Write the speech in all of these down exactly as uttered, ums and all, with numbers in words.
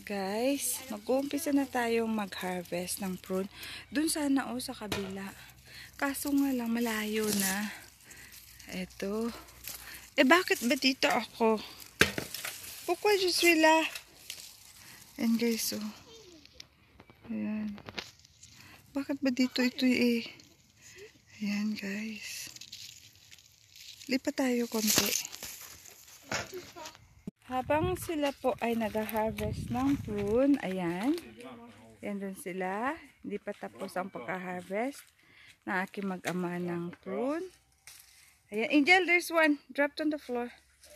Guys, mag-uumpisa na tayong mag-harvest ng prune. Dun sana o sa kabila. Kaso nga lang malayo na. Eto. Eh bakit ba dito ako? Pourquoi je suis là? And guys, oh. Ayan. Bakit ba dito ito eh? Ayan guys. Lipat tayo konti. Habang sila po ay nag-harvest ng prune, ayan. Ayan dun sila. Hindi pa tapos ang pagka-harvest na aking mag-ama ng prune. Ayan. Angel, there's one. Dropped on the floor.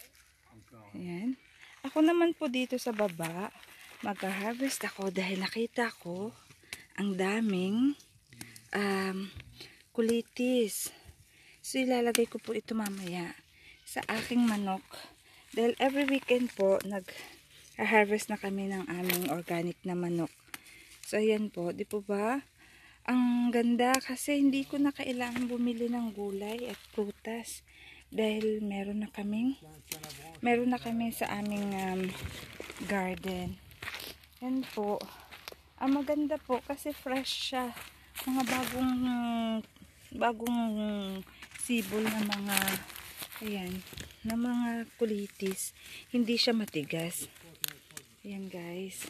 Ayan. Ako naman po dito sa baba, mag-harvest ako dahil nakita ko ang daming um, kulitis. So, ilalagay ko po ito mamaya sa aking manok. Dahil every weekend po, nag-harvest na kami ng aming organic na manok. So, ayan po. Di po ba? Ang ganda kasi hindi ko na kailangan bumili ng gulay at prutas. Dahil meron na kaming, meron na kami sa aming um, garden. Yan po. Ang maganda po kasi fresh siya. Mga bagong, bagong sibol na mga, ayan, na mga kulitis. Hindi siya matigas. Ayan guys.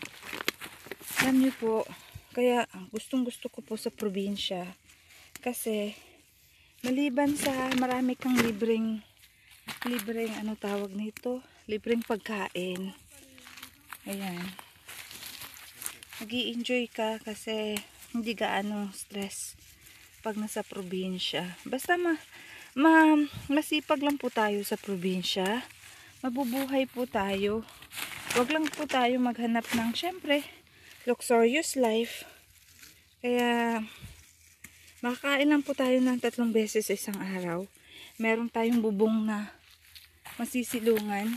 Alam niyo po, kaya gustong gusto ko po sa probinsya. Kasi, maliban sa marami kang libreng, libreng, ano tawag nito? Libreng pagkain. Ayan. Nag-i-enjoy ka kasi hindi gaano stress pag nasa probinsya. Basta ma Ma, masipag lang po tayo sa probinsya. Mabubuhay po tayo. Huwag lang po tayo maghanap ng, syempre, luxurious life. Kaya, makakain lang po tayo ng tatlong beses sa isang araw. Meron tayong bubong na masisilungan.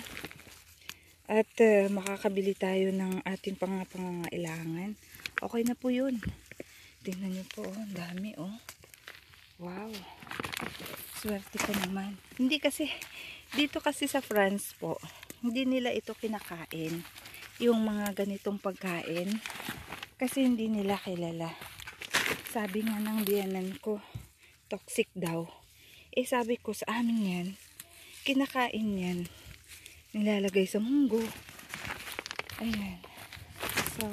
At uh, makakabili tayo ng ating pangangailangan. Okay na po yun. Tingnan nyo po, oh, dami oh. Wow. Swerte ka naman. Hindi kasi, dito kasi sa France po, hindi nila ito kinakain. Yung mga ganitong pagkain. Kasi hindi nila kilala. Sabi nga ng biyanan ko, toxic daw. Eh sabi ko sa amin yan, kinakain yan. Nilalagay sa munggo. Ayan. So,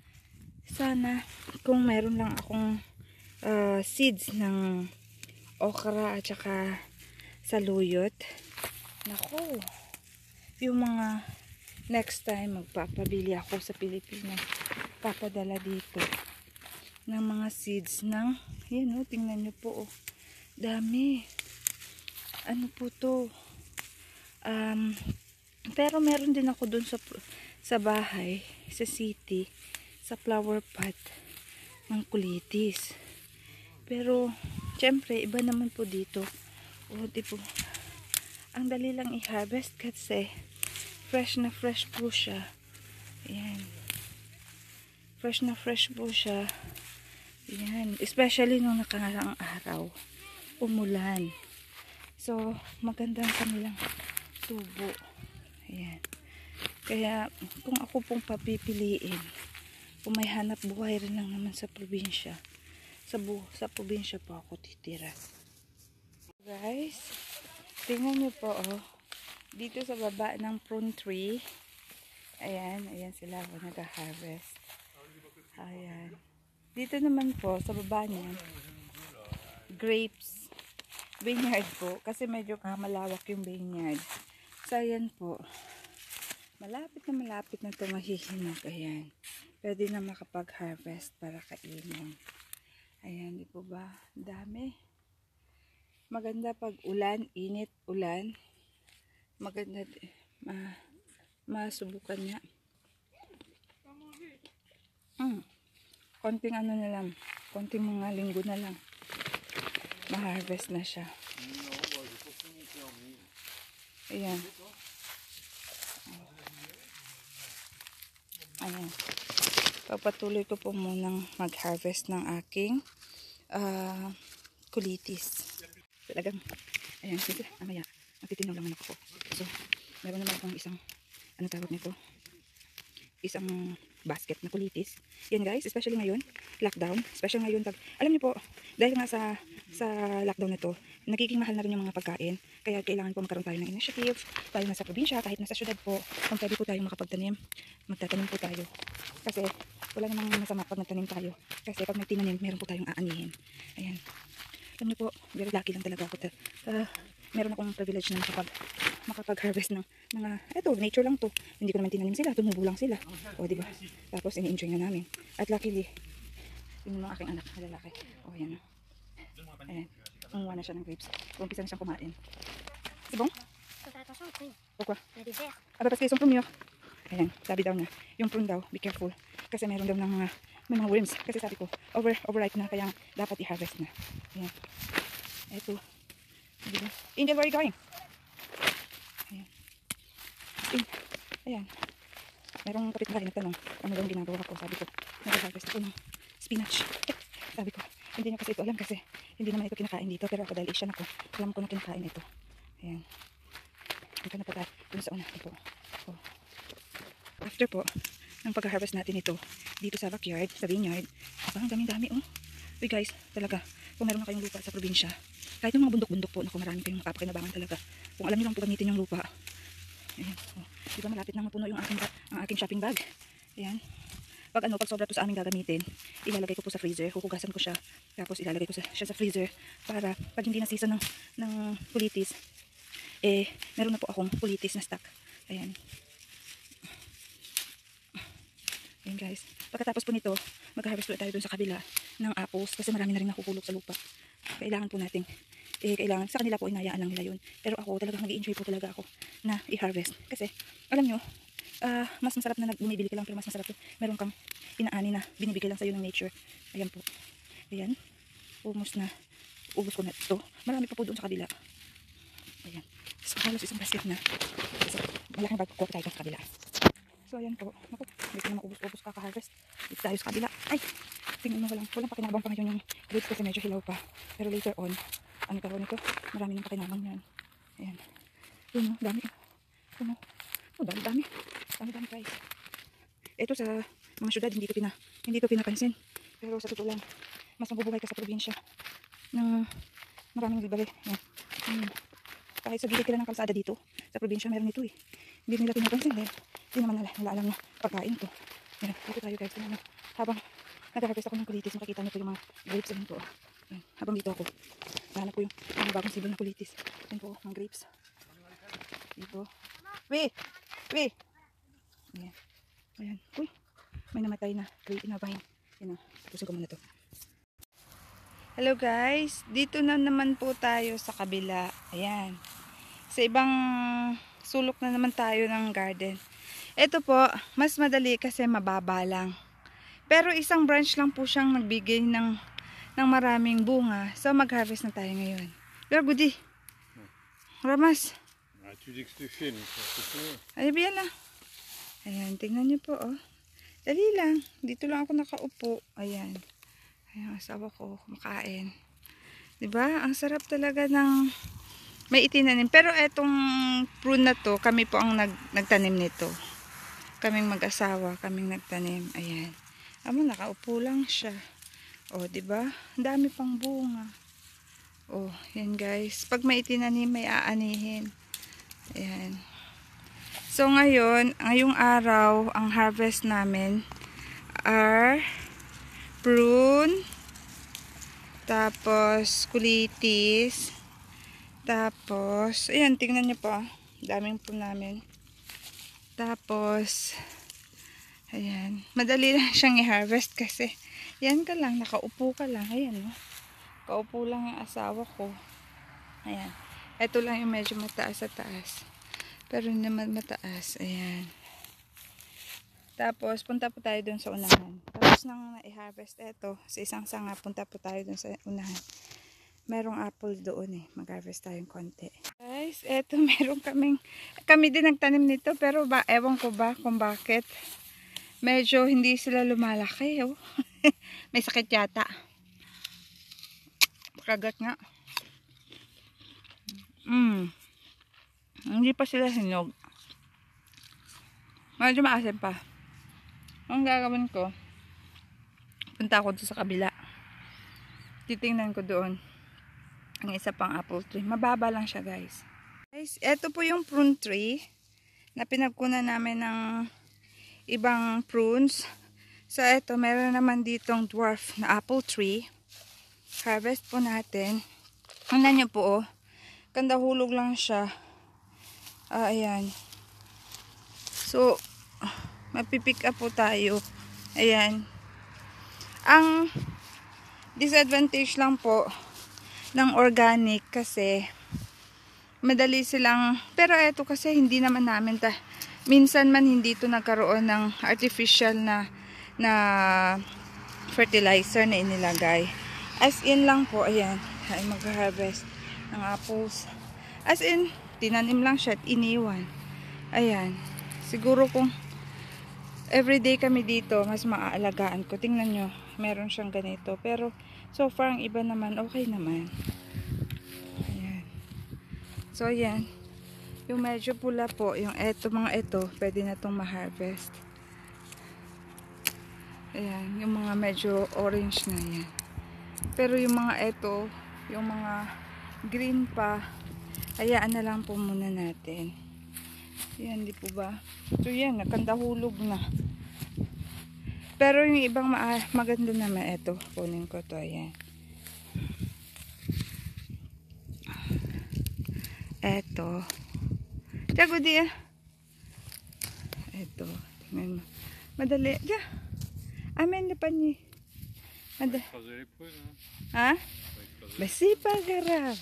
sana, kung meron lang akong uh, seeds ng okra at saka saluyot. Naku, yung mga next time magpapabili ako sa Pilipinas, papadala dito ng mga seeds ng, yan o, tingnan nyo po, oh, dami. Ano po to? Um, pero meron din ako dun sa, sa bahay, sa city, sa flower pot ng kulitis. Pero, syempre, iba naman po dito. O, di po. Ang dali lang i-harvest kasi fresh na fresh po siya. Ayan. Fresh na fresh po siya. Ayan. Especially nung nakarang araw. Umulan. So, magandang kanilang tubo. Ayan. Kaya, kung ako pong papipiliin, kung may hanap buhay rin lang naman sa probinsya, Sa, bu sa probinsya po ako titira. Guys, tingnan nyo po, oh. Dito sa baba ng prune tree. Ayan, ayan sila po nag-harvest. Ayan. Dito naman po, sa baba niya, grapes. Vineyard po. Kasi medyo malawak yung vineyard. So, ayan po. Malapit na malapit na ito mahihinog. Ayan. Pwede na makapag-harvest para kainin. Ayan, di po ba? Dami. Maganda pag ulan, init, ulan. Maganda, ma, masubukan niya. Hmm. Konting ano na lang. Konting mga linggo na lang. Ma-harvest na siya. Ayan. Ayan. Papatuloy ko po munang mag-harvest ng aking uh, kulitis. Talagang, ayan, sige, amaya, magtitinaw lang ako. So, meron naman akong isang, ano tawag nito? isang basket na kulitis. Yan guys, especially ngayon, lockdown. Especially ngayon, tag, alam niyo po, dahil nga sa, sa lockdown na to, nagiging mahal na rin yung mga pagkain. Kaya kailangan po magkaroon tayo ng initiative. Tayo nasa probinsya, kahit nasa syudad po, kung pwede po tayong makapagtanim, magtatanim po tayo. Kasi wala namang masama pag nagtanim tayo. Kasi pag nagtinanim, meron po tayong aanihin. Ayan. Alam niyo po, very lucky lang talaga ako. Uh, meron akong privilege na makapag makapag-harvest ng mga, eto, nature lang to. Hindi ko naman tinanim sila, tumubo lang sila. O, diba? Tapos, ini-enjoy na namin. At luckily, yun yung mga aking anak na lalaki. O, ayan. Ayan. Umuha na siya ng grapes. Umpisa na siyang kumain. Sibong? Pourquoi? Ah, parce qu'ils sont prunés. Ayan, sabi daw na, yung prune daw, be careful. Kasi meron daw ng mga, may mga worms. Kasi sabi ko, over, overripe na, kaya dapat i-harvest na. Ayan. Eto. Diba? Angel, where are you going? Ayan. In, ayan. Merong kapitbahay nagtanong ano daw yung ginagawa ko. Sabi ko, nag-harvest ako ng spinach. Eh, sabi ko, hindi niya kasi ito alam kasi hindi naman ito kinakain dito. Pero ako dahil Asian ako, alam ko na kinakain ito. Ayan. Dito na pa tayo. Dun sa una. Ito. Oh. After po, ng pag-harvest natin ito, dito sa backyard, sa vineyard, ang dami-dami oh. Uy guys, talaga, kung meron na kayong lupa sa probinsya, kahit yung mga bundok-bundok po, naku, marami kayong mapapakinabangan talaga. Kung alam niyo lang po gamitin yung lupa. Ayan. Oh. Diba malapit nang mapuno yung aking, ang aking shopping bag. Ayan. Pag ano, pag sobra to sa aming gagamitin, ilalagay ko po sa freezer, huhugasan ko siya, tapos ilalagay ko sa, siya sa freezer, para pag hindi na season ng, ng kulitis, eh, meron na po akong kulitis na stock. Ayan. Ayan guys. Pagkatapos po nito, mag-harvest po tayo dun sa kabila ng apples, kasi marami na rin nahuhulog sa lupa. Kailangan po nating eh, kailangan, sa kanila po inayaan lang nila yun, pero ako talagang nag-i-enjoy po talaga ako na i-harvest, kasi alam nyo, uh, mas masarap na bumibili ka lang, pero mas masarap yun, meron kang inaani na binibigay lang sa'yo ng nature. Ayan po, ayan, almost na ubos ko na ito, marami pa po doon sa kabila. Ayan, so halos isang basket na, so, malaking bag ko tayo sa kabila. So ayan po, naku, hindi ko na maubos-ubos kaka-harvest dito tayo sa kabila. Ay, tingnan mo, walang, walang pakinabang pa ngayon yung grapes kasi medyo hilaw pa, pero later on, ano tawag nito? Marami ng pakinabang yan. Ayan. Yun o, dami. Ano? Oh, dami, dami. Dami, dami guys. Ito sa mga syudad, hindi ko pina, hindi ko pinapansin. Pero sa totoo lang, mas mabubuhay ka sa probinsya ng maraming libre. Ayan. Hmm. Kahit sa gilid ka lang ng kalsada dito, sa probinsya meron ito eh. Hindi nila pinapansin dahil hindi naman nila, nila alam na pagkain to. Ayan. Dito tayo guys. Ayan. Habang nag-harvest ako ng kulitis, makikita niyo po yung mga grapes din po. Ayan. Habang dito ako, hanap ko yung mga bagong sibol na kulitis. Ayan po, mga grapes. Dito. Weh! Weh! Ayan. Ayan. Uy! May namatay na grape na vine. Ayan o. Tapusin ko muna to. Hello guys. Dito na naman po tayo sa kabila. Ayan. Sa ibang sulok na naman tayo ng garden. Ito po, mas madali kasi mababa lang. Pero isang branch lang po siyang nagbigay ng ng maraming bunga. So, mag-harvest na tayo ngayon. Pero, Goody. Ramas. Ah, tu dis que tu filmes, c'est tout. Ay, biyan lang. Ayan, tingnan niyo po, oh. Dali lang. Dito lang ako nakaupo. Ayan. Ayan, asawa ko, kumakain. Diba? Ang sarap talaga ng may itinanim. Pero, etong prune na to, kami po ang nag, nagtanim nito. Kaming mag-asawa, kaming nagtanim. Ayan. Amo, nakaupo lang siya. Oh, 'di ba? Ang dami pang bunga. Oh, 'yan guys. Pag may itinanim, may aanihin. Ayan. So ngayon, ngayong araw, ang harvest namin are prune, tapos kulitis, tapos ayan, tingnan niyo po. Daming prune namin. Tapos ayan, madali lang siyang i-harvest kasi yan ka lang, nakaupo ka lang. Ayan, no? Kaupo lang yung asawa ko. Ayan. Ito lang yung medyo mataas sa taas. Pero naman mataas. Ayan. Tapos, punta po tayo dun sa unahan. Tapos nang i-harvest ito, sa isang sanga, punta po tayo dun sa unahan. Merong apple doon eh. Mag-harvest tayong konti. Guys, eto meron kaming, kami din nagtanim nito, pero ba, ewan ko ba kung bakit. Medyo hindi sila lumalaki, oh. May sakit yata. Kagat nga. Mm. Hindi pa sila hinog. Medyo maasim pa. Ang gagawin ko, punta ako doon sa kabila. Titingnan ko doon ang isa pang apple tree. Mababa lang siya, guys. Guys, ito po yung prune tree na pinagkunan namin ng ibang prunes. So, ito, meron naman ditong dwarf na apple tree. Harvest po natin. Tingnan nyo po, oh. Kandahulog lang siya. Ah, ayan. So, mapipick up po tayo. Ayan. Ang disadvantage lang po ng organic kasi madali silang, pero eto kasi hindi naman namin ta, minsan man hindi ito nagkaroon ng artificial na na fertilizer na inilagay. As in lang po, ayan, ay mag-harvest ng apples. As in, tinanim lang siya at iniwan. Ayan. Siguro kung everyday kami dito, mas maaalagaan ko. Tingnan nyo, meron siyang ganito. Pero, so far, ang iba naman, okay naman. Ayan. So, ayan. Yung medyo pula po, yung eto, mga eto, pwede na itong ma-harvest. Ayan, yung mga medyo orange na yan. Pero yung mga eto, yung mga green pa, hayaan na lang po muna natin. Yan, di po ba? So yan, nakandahulog na. Pero yung ibang ma maganda naman, eto, kunin ko to, ayan. Eto. Tiago di ah. Eto, tingnan mo. Madali, diya. Amen na pa niya. Madali. Ha? Basi pa garab.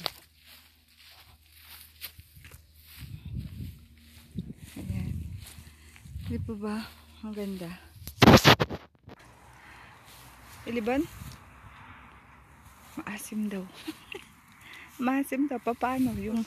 Ayan. Di po ba? Ang ganda. Iliban? Maasim daw. Maasim daw. Paano? Yung...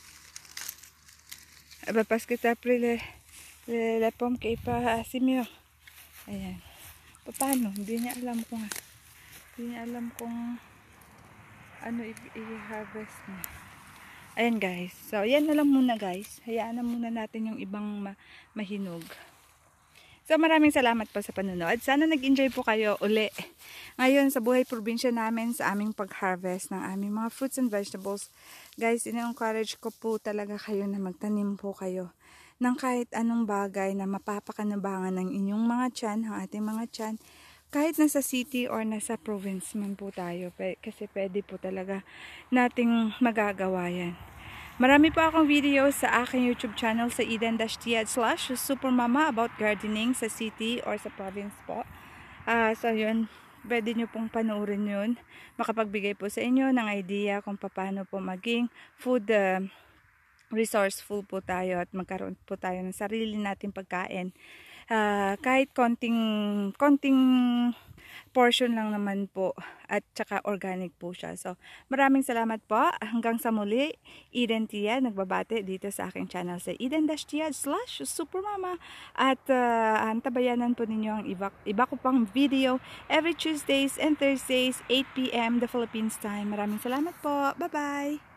Aba, pas kita pre le, le, le pom kay pa asim yun. Ayan. Paano? Hindi niya alam kung hindi niya alam kung ano i-harvest niya. Ayan guys. So, yan na lang muna guys. Hayaan na muna natin yung ibang ma mahinog. So, maraming salamat po sa panonood. Sana nag-enjoy po kayo uli. Ngayon, sa buhay probinsya namin, sa aming pag-harvest ng aming mga fruits and vegetables. Guys, ina-encourage ko po talaga kayo na magtanim po kayo ng kahit anong bagay na mapapakanabangan ng inyong mga tiyan, ang ating mga tiyan. Kahit nasa city or nasa province man po tayo. Kasi pwede po talaga nating magagawa yan. Marami po akong video sa aking YouTube channel sa Eden-Tiad slash Supermama about gardening sa city or sa province po. Uh, so yun, pwede nyo pong panoorin yun. Makapagbigay po sa inyo ng idea kung paano po maging food uh, resourceful po tayo at magkaroon po tayo ng sarili nating pagkain. Uh, kahit konting, konting portion lang naman po at saka organic po siya. So, maraming salamat po. Hanggang sa muli, Eden-Tiad, nagbabate dito sa aking channel sa Eden-Tiad slash Supermama. At uh, antabayanan po ninyo ang iba, iba ko pang video every Tuesdays and Thursdays, eight p m the Philippines time. Maraming salamat po. Bye-bye!